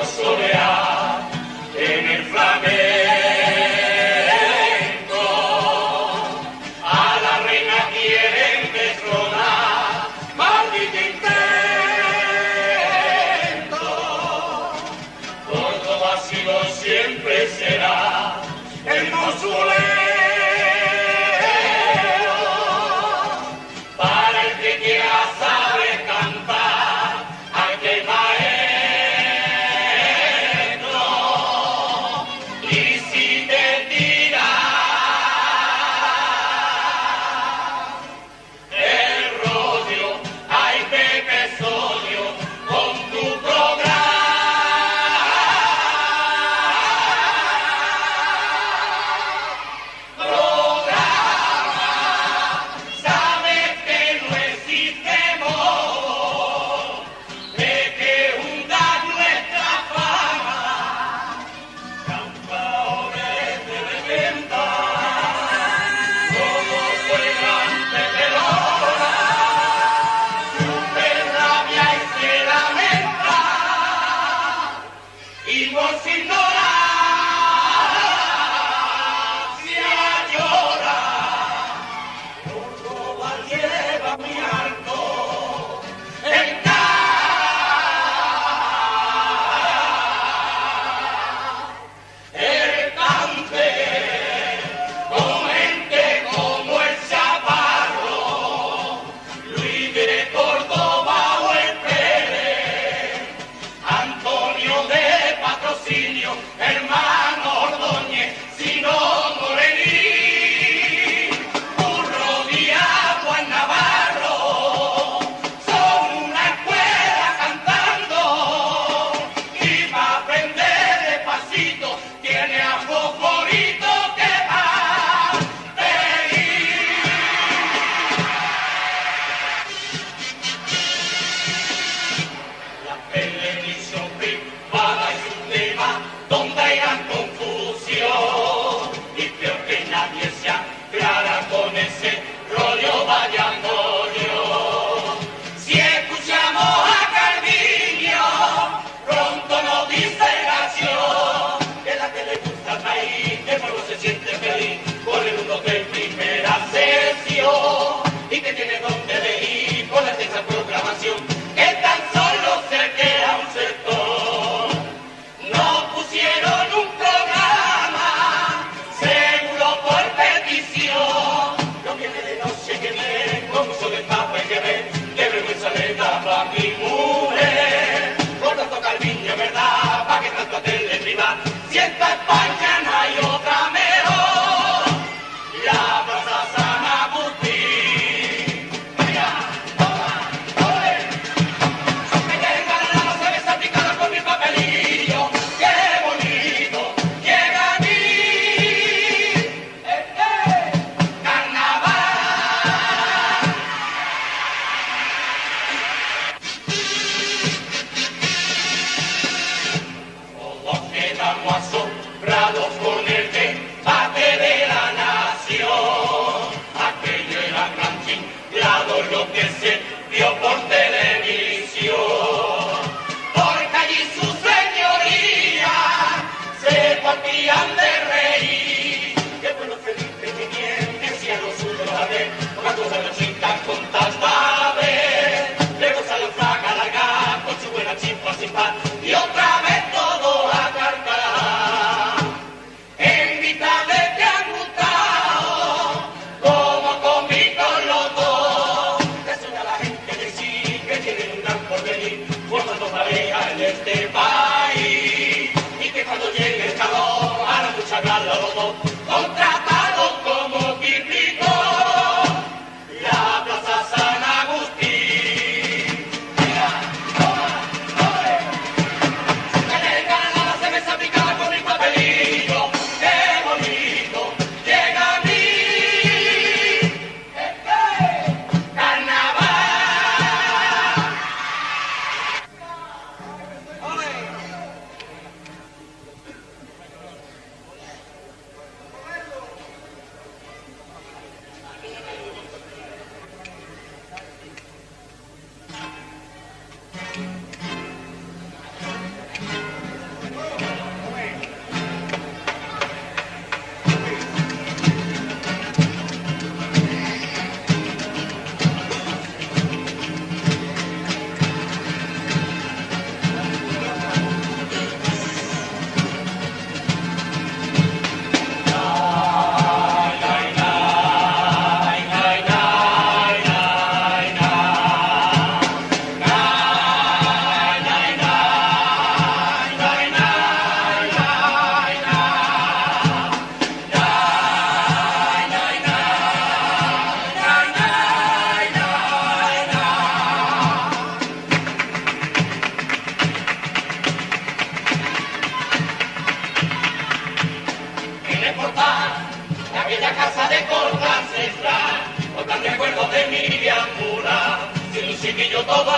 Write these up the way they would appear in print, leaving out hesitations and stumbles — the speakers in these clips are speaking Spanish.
solear en el flamenco. A la reina quieren destronar, maldito intento. Córdoba ha sido, siempre será el mausoleo.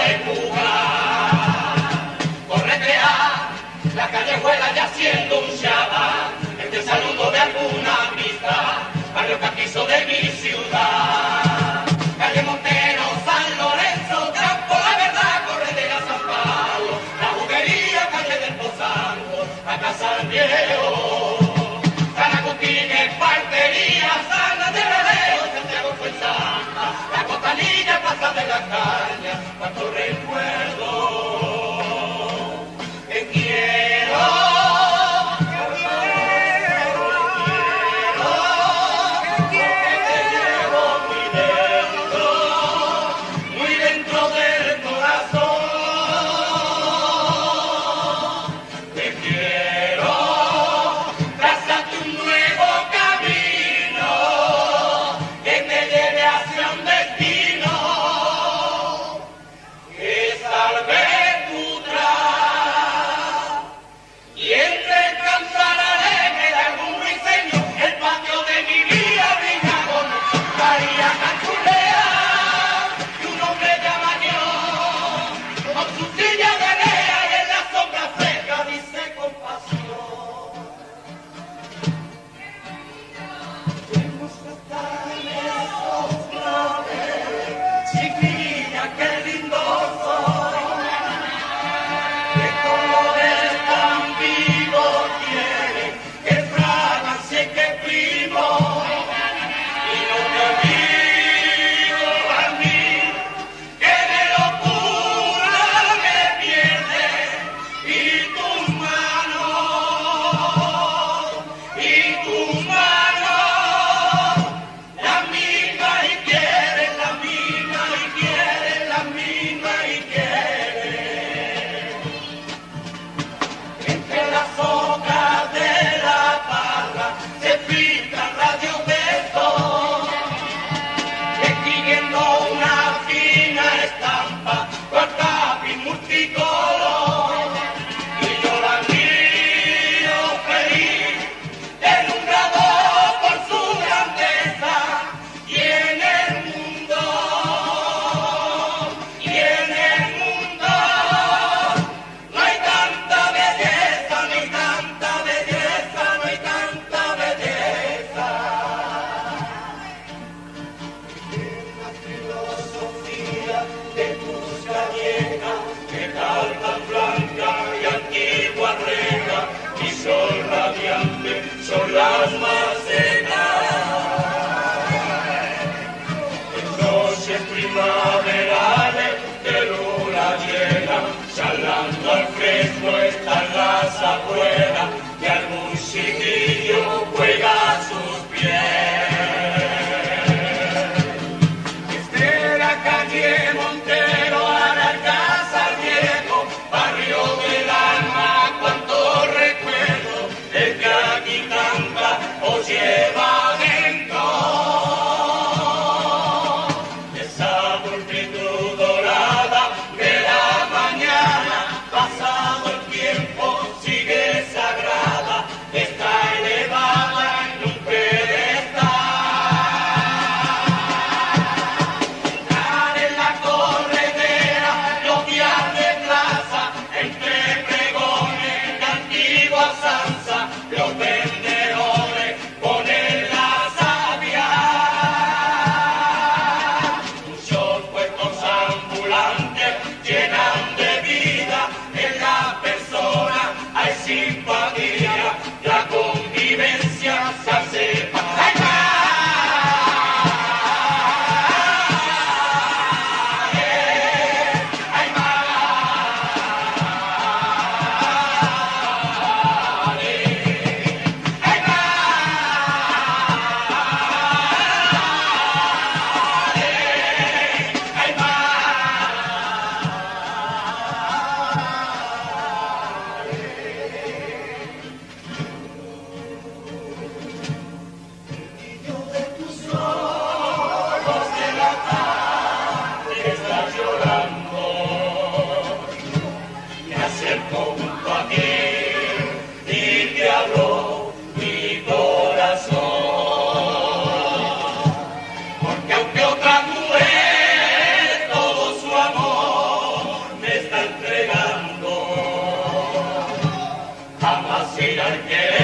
empujar. Corretea, la callejuela ya siendo un Shabbat, este saludo de alguna amistad, barrio castizo de mi ciudad. Calle Montero, San Lorenzo, Campo La Verdad, Corredera, San Pablo, la juguería, calle del Posanto, la Casa del Viejo, San Agustín, Espartería, San de Rodeo, Santiago Fuensanta, la Costanilla, Plaza de la Caña, cuánto recuerdo. Te quiero, porque te llevo muy dentro del corazón. Te quiero, trazate un nuevo camino que te lleve hacia un destino que salve tu traje. Y entre cantar alegre de algún ruiseño, el patio de mi vida brilla con María Canchulea, y un hombre ya mayor, con su silla de rea y en la sombra seca dice con pasión: tenemos que estar lejos otra vez, chiquilla, qué lindo soy. ¿Qué colores tan vivos tiene? ¿Qué fragancia y qué primo? Y no te digo a mí que de locura me pierde y tus manos, la misma y quieren, la misma y quieren, la misma y quieren. Entre las hojas de la parra se pintan radios de sol, escribiendo una fina estampa con tapiz multicolor. Y yo la miro feliz, deslumbrado por su grandeza, y en el mundo, no hay tanta belleza, no hay tanta belleza, no hay tanta belleza. La filosofía de tus gallegas, que tal tan blanca y antigua reja, y sol radiante son las macetas. En noches primaverales de luna llena, charlando al fresco están las abuelas, y algún chiquillo juega a sus pies. Desde la calle Montero a la Alcázar Viejo, barrio del alma, cuánto recuerdo, el que aquí canta o lleva dentro. Esa multitud dorada de la mañana, pasado el tiempo, sigue esa si al querer